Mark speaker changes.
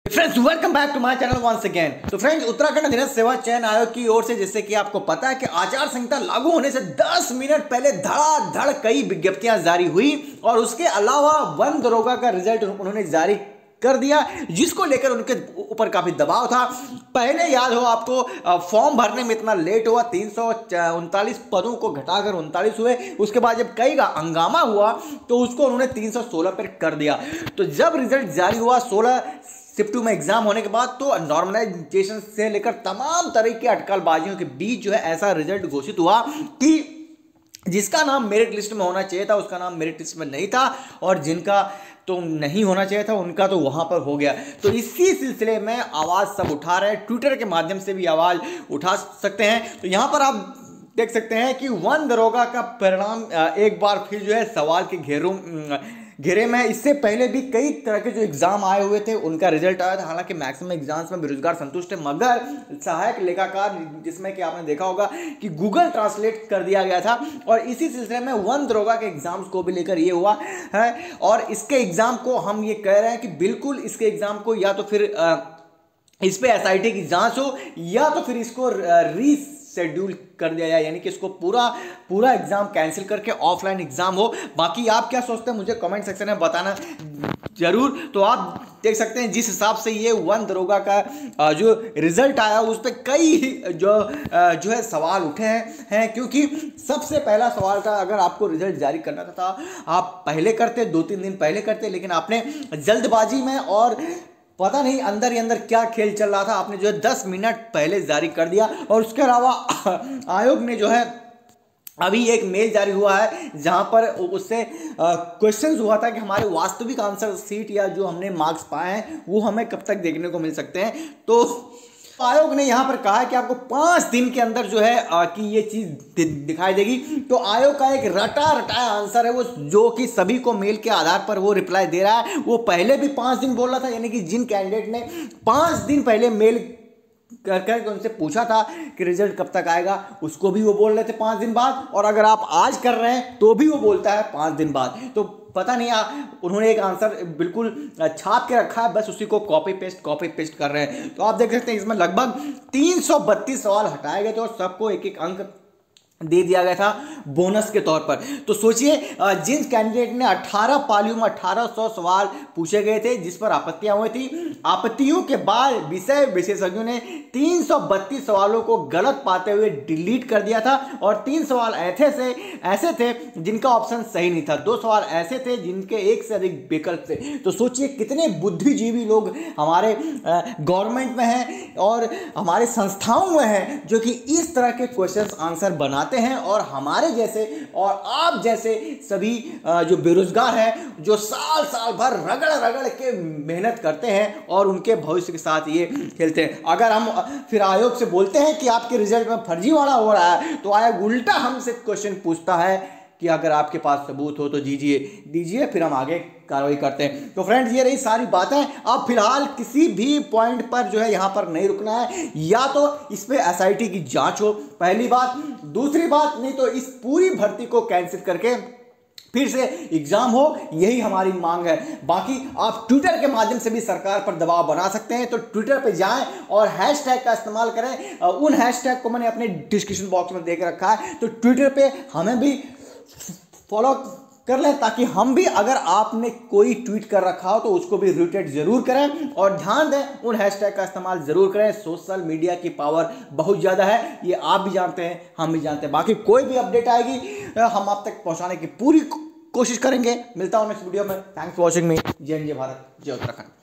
Speaker 1: Friends welcome back to my channel once again. तो friends Uttarakhand अधीनस्थ सेवा चयन आयोग की ओर से जैसे कि आपको पता है कि आचार संहिता लागू होने से 10 मिनट पहले धड़ाधड़ कई विज्ञप्तियां जारी हुई और उसके अलावा वन दरोगा का रिजल्ट उन्होंने जारी कर दिया, जिसको लेकर उनके ऊपर काफी दबाव था। पहले याद हो आपको फॉर्म भरने में इतना लेट हुआ, 339 पदों को घटाकर 39 हुए। उसके बाद जब कई का हंगामा हुआ तो उसको उन्होंने 316 पर कर दिया। तो जब रिजल्ट जारी हुआ 16 शिफ्ट 2 में एग्जाम होने के बाद, तो नॉर्मलाइजेशन से लेकर तमाम तरह की अटकलबाजियों के बीच जो है ऐसा रिजल्ट घोषित हुआ कि जिसका नाम मेरिट लिस्ट में होना चाहिए था उसका नाम मेरिट लिस्ट में नहीं था, और जिनका तो नहीं होना चाहिए था उनका तो वहां पर हो गया। तो इसी सिलसिले में आवाज सब उठा रहे हैं, ट्विटर के माध्यम से भी आवाज उठा सकते हैं। तो यहां पर आप देख सकते हैं कि वन दरोगा का परिणाम एक बार फिर जो है सवाल के घेरे में। इससे पहले भी कई तरह के जो एग्जाम आए हुए थे उनका रिजल्ट आया था। हालांकि मैक्सिमम एग्जाम्स में बेरोजगार संतुष्ट है, मगर सहायक लेखाकार जिसमें कि आपने देखा होगा कि गूगल ट्रांसलेट कर दिया गया था, और इसी सिलसिले में वन दरोगा के एग्जाम्स को भी लेकर ये हुआ है। और इसके एग्जाम को हम ये कह रहे हैं कि बिल्कुल इसके एग्जाम को या तो फिर इस पे एसआईटी की जांच हो या तो फिर इसको शेड्यूल कर दिया जाए, यानी कि इसको पूरा एग्जाम कैंसिल करके ऑफलाइन एग्जाम हो। बाकी आप क्या सोचते हैं मुझे कमेंट सेक्शन में बताना जरूर। तो आप देख सकते हैं जिस हिसाब से ये वन दरोगा का जो रिजल्ट आया उस पर कई जो है सवाल उठे हैं, क्योंकि सबसे पहला सवाल था अगर आपको रिजल्ट जारी करना था आप पहले करते, 2-3 दिन पहले करते, लेकिन आपने जल्दबाजी में और पता नहीं अंदर ही अंदर क्या खेल चल रहा था, आपने जो है 10 मिनट पहले जारी कर दिया। और उसके अलावा आयोग ने जो है अभी एक मेल जारी हुआ है जहां पर उससे क्वेश्चंस हुआ था कि हमारे वास्तविक आंसर सीट या जो हमने मार्क्स पाए हैं वो हमें कब तक देखने को मिल सकते हैं। तो आयोग ने यहां पर कहा है कि आपको 5 दिन के अंदर जो है कि ये चीज दिखाई देगी। तो आयोग का एक रटाया आंसर है वो, जो कि सभी को मेल के आधार पर वो रिप्लाई दे रहा है। वो पहले भी 5 दिन बोल रहा था, यानी कि जिन कैंडिडेट ने 5 दिन पहले मेल करके उनसे पूछा था कि रिजल्ट कब तक आएगा, उसको भी वो बोल रहे थे 5 दिन बाद, और अगर आप आज कर रहे हैं तो भी वो बोलता है 5 दिन बाद। तो पता नहीं उन्होंने एक आंसर बिल्कुल छाप के रखा है, बस उसी को कॉपी पेस्ट कर रहे हैं। तो आप देख सकते हैं इसमें लगभग 332 सवाल हटाए गए थे और सबको एक अंक दे दिया गया था बोनस के तौर पर। तो सोचिए जिन कैंडिडेट ने 18 पालियों में 1800 सवाल पूछे गए थे जिस पर आपत्तियां हुई थी, आपत्तियों के बाद विषय विशेषज्ञों ने 332 सवालों को गलत पाते हुए डिलीट कर दिया था, और 3 सवाल ऐसे थे जिनका ऑप्शन सही नहीं था, 2 सवाल ऐसे थे जिनके एक से अधिक विकल्प थे। तो सोचिए कितने बुद्धिजीवी लोग हमारे गवर्नमेंट में हैं और हमारे संस्थाओं में हैं जो कि इस तरह के क्वेश्चन आंसर बनाते हैं, और हमारे जैसे और आप जैसे सभी जो बेरोजगार हैं जो साल भर रगड़ के मेहनत करते हैं और उनके भविष्य के साथ ये खेलते हैं। अगर हम फिर आयोग से बोलते हैं कि आपके रिजल्ट में फर्जीवाड़ा हो रहा है, तो आयोग उल्टा हमसे क्वेश्चन पूछता है कि अगर आपके पास सबूत हो तो दीजिए, फिर हम आगे कार्रवाई करते हैं। तो फ्रेंड्स ये रही सारी बातें। अब फिलहाल किसी भी पॉइंट पर जो है यहां पर नहीं रुकना है, या तो इस पे एसआईटी की जांच हो, पहली बात, दूसरी बात नहीं तो इस पूरी भर्ती को कैंसिल करके फिर से एग्जाम हो, यही हमारी मांग है। बाकी आप ट्विटर के माध्यम से भी सरकार पर दबाव बना सकते हैं। तो ट्विटर पे जाएं और हैशटैग का इस्तेमाल करें। उन हैशटैग को मैंने अपने डिस्क्रिप्शन बॉक्स में दे के रखा है, तो ट्विटर पे हमें भी फॉलो कर लें, ताकि हम भी अगर आपने कोई ट्वीट कर रखा हो तो उसको भी रिट्वीट जरूर करें। और ध्यान दें उन हैशटैग का इस्तेमाल जरूर करें। सोशल मीडिया की पावर बहुत ज़्यादा है, ये आप भी जानते हैं, हम भी जानते हैं। बाकी कोई भी अपडेट आएगी हम आप तक पहुंचाने की पूरी कोशिश करेंगे। मिलता हूं नेक्स्ट वीडियो में। Thanks for watching me. जय हिंद, जय भारत, जय उत्तराखंड।